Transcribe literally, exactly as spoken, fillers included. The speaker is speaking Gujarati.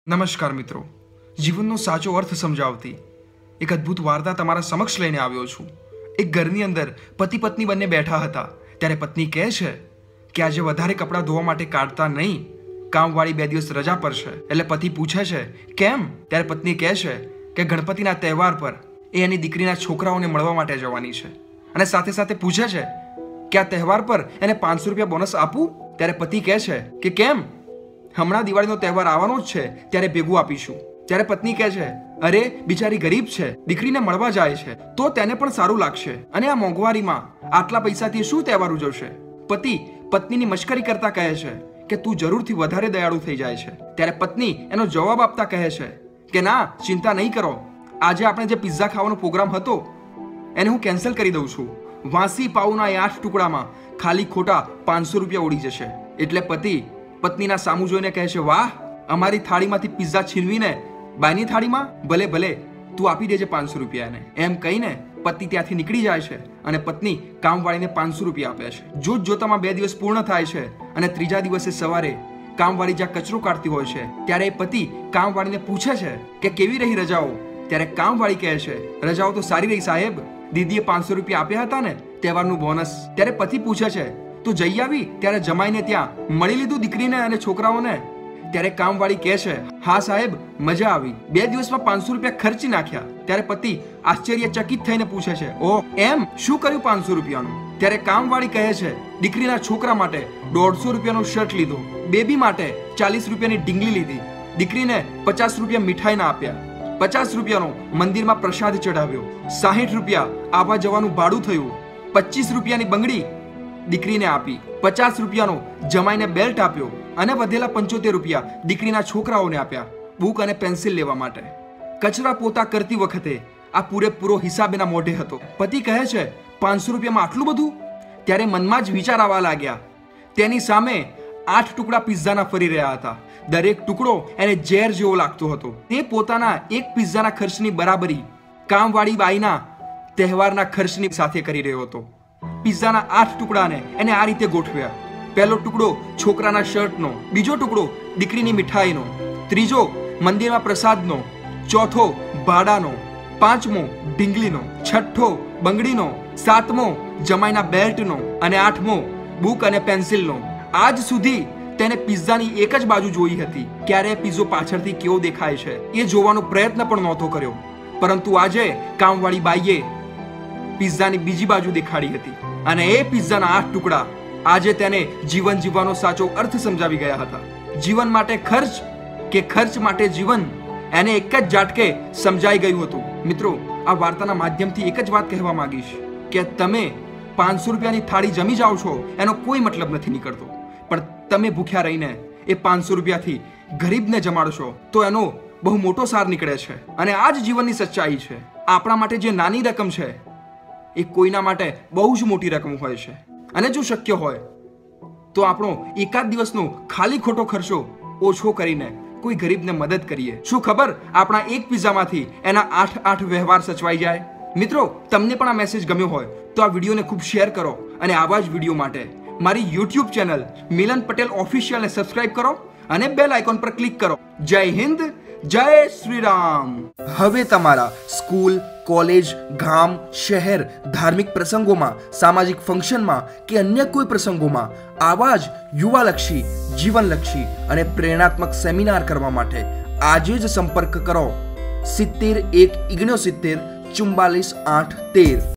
નમસ્કાર મિત્રો, જીવનનો સાચો અર્થ સમજાવતી એક અદ્ભુત વાર્તા તમારા સમક્ષ લઈને આવ્યો છું। એક ઘરની અંદર પતિ પત્ની બંને બેઠા હતા। ત્યારે પત્ની કહે છે કે આજે વધારે કપડાં ધોવા માટે કાઢતા નહીં, કામવાળી બે દિવસ રજા પર છે। એટલે પતિ પૂછે છે કેમ? ત્યારે પત્ની કહે છે કે ગણપતિના તહેવાર પર એ એની દીકરીના છોકરાઓને મળવા માટે જવાની છે અને સાથે સાથે પૂછે છે કે આ તહેવાર પર એને પાંચસો રૂપિયા બોનસ આપું? ત્યારે પતિ કહે છે કે કેમ, હમણાં દિવાળીનો તહેવાર આવવાનો જ છે, ત્યારે ભેગું આપીશું। ત્યારે પત્ની કહે છે અરે બિચારી ગરીબ છે, દીકરીને મળવા જાય છે તો તેને પણ સારું લાગશે અને આ મોંઘવારીમાં આટલા પૈસાથી શું તહેવાર ઉજવશે? પતિ પત્નીની મશ્કરી કરતા કહે છે કે તું જરૂરથી વધારે દયાળુ થઈ જાય છે। ત્યારે પત્ની એનો જવાબ આપતા કહે છે કે ના, ચિંતા નહીં કરો, આજે આપણે જે પિઝા ખાવાનો પ્રોગ્રામ હતો એને હું કેન્સલ કરી દઉં છું। વાસી પાઉના એ આઠ ટુકડામાં ખાલી ખોટા પાંચસો રૂપિયા ઉડી જશે। એટલે પતિ પત્નીના સામું જોઈને કહે છે વાહ, અમારી થાળીમાંથી પિઝા છીનવીને બાયની થાળીમાં, ભલે ભલે તું આપી દેજે પાંચસો રૂપિયા એને। એમ કહીને પતિ ત્યાંથી નીકળી જાય છે અને પત્ની કામવાળીને પાંચસો રૂપિયા આપે છે। જોત જોતામાં બે દિવસ પૂર્ણ થાય છે અને ત્રીજા દિવસે સવારે કામવાળી જ્યાં કચરો કાઢતી હોય છે ત્યારે એ પતિ કામવાળીને પૂછે છે કે કેવી રહી રજાઓ? ત્યારે કામવાળી કહે છે રજાઓ તો સારી રહી સાહેબ, દીદીએ પાંચસો રૂપિયા આપ્યા હતા ને તહેવારનું બોનસ। ત્યારે પતિ પૂછે છે તું જઈ આવી ત્યારે જમાઈને ત્યાં મળી લીધું દીકરીને અને છોકરાઓને? ત્યારે કામવાળી કહે છે હા સાહેબ, મજા આવી, બે દિવસમાં પાંચસો રૂપિયા ખર્ચી નાખ્યા। ત્યારે પતિ આશ્ચર્યચકિત થઈને પૂછે છે ઓ એમ, શું કર્યું પાંચસો રૂપિયાનું? ત્યારે કામવાળી કહે છે દીકરીના છોકરા માટે દોઢસો રૂપિયાનો શર્ટ લીધો, બેબી માટે ચાલીસ રૂપિયાની ડીંગલી લીધી, દીકરીને પચાસ રૂપિયા મીઠાઈના આપ્યા, પચાસ રૂપિયાનો મંદિરમાં પ્રસાદ ચઢાવ્યો, સાહીઠ રૂપિયા આવવા જવાનું ભાડું થયું, પચીસ રૂપિયાની બંગડી દીકરીને આપી, પચાસ રૂપિયાનો જમાઈને બેલ્ટ આપ્યો અને વધેલા પંચોતેર રૂપિયા દીકરીના છોકરાઓને આપ્યા બુક અને પેન્સિલ લેવા માટે। કચરા પોતા કરતી વખતે આ પૂરેપૂરો હિસાબ એના મોઢે હતો। પતિ કહે છે પાંચસો રૂપિયામાં આટલું બધું? ત્યારે મનમાં જ વિચાર આવવા લાગ્યા। તેની સામે આઠ ટુકડા પિઝાના ફરી રહ્યા હતા, દરેક ટુકડો એને ઝેર જેવો લાગતો હતો। તે પોતાના એક પિઝાના ખર્ચની બરાબરી કામવાળી બાઈના તહેવારના ખર્ચની સાથે કરી રહ્યો હતો। પિઝાના આઠ ટુકડાને એને આ રીતે ગોઠવ્યા, પહેલો ટુકડો છોકરાના શર્ટનો, બીજો ટુકડો દીકરીની મીઠાઈનો, ત્રીજો મંદિરમાં પ્રસાદનો, ચોથો ભાડાનો, પાંચમો ઢીંગલીનો, છઠ્ઠો બંગડીનો, સાતમો જમાઈના બેલ્ટનો અને આઠમો બુક અને પેન્સિલનો। આજ સુધી તેને પિઝાની એક જ બાજુ જોઈ હતી, ક્યારે પિઝો પાછળથી કેવો દેખાય છે એ જોવાનો પ્રયત્ન પણ નહોતો કર્યો, પરંતુ આજે કામવાળી બાઈએ પિઝાની બીજી બાજુ દેખાડી હતી અને એ પિઝાના આઠ ટુકડા આજે તેને જીવન જીવવાનો સાચો અર્થ સમજાવી ગયા હતા। જીવન માટે ખર્ચ કે ખર્ચ માટે જીવન, એને એક જ ઝાટકે સમજાઈ ગયું હતું। મિત્રો, આ વાર્તાના માધ્યમથી એક જ વાત કહેવા માંગીશ કે તમે પાંચસો રૂપિયાની થાળી જમી જાઓ છો એનો કોઈ મતલબ નથી નીકળતો, પણ તમે ભૂખ્યા રહીને એ પાંચસો રૂપિયાથી ગરીબને જમાડશો તો એનો બહુ મોટો સાર નીકળે છે અને આ જ જીવનની સચ્ચાઈ છે। આપણા માટે જે નાની રકમ છે એ કોઈના માટે બહુ જ મોટી રકમ હોય છે અને જો શક્ય હોય તો આપણો એકાદ દિવસનો ખાલી ખોટો ખર્ચો ઓછો કરીને કોઈ ગરીબને મદદ કરીએ। શું ખબર આપણા એક પિઝામાંથી એના આઠ આઠ વ્યવહાર સચવાઈ જાય। મિત્રો, તમને પણ આ મેસેજ ગમ્યો હોય તો આ વિડીયોને ખૂબ શેર કરો અને આવા જ વિડીયો માટે મારી યુટ્યુબ ચેનલ મિલન પટેલ ઓફિશિયલને સબસ્ક્રાઇબ કરો અને બેલ આઇકોન પર ક્લિક કરો। જય હિન્દ, જય શ્રી રામ। હવે તમારા સ્કૂલ, કોલેજ, ગામ, શહેર, ધાર્મિક પ્રસંગોમાં, સામાજિક ફંક્શનમાં કે અન્ય કોઈ પ્રસંગોમાં આવા જ યુવાલક્ષી, જીવનલક્ષી અને પ્રેરણાત્મક સેમિનાર કરવા માટે આજે જ સંપર્ક કરો સિત્તેર એક ઓગણસિત્તેર ચુમ્બાલીસ આઠ તેર।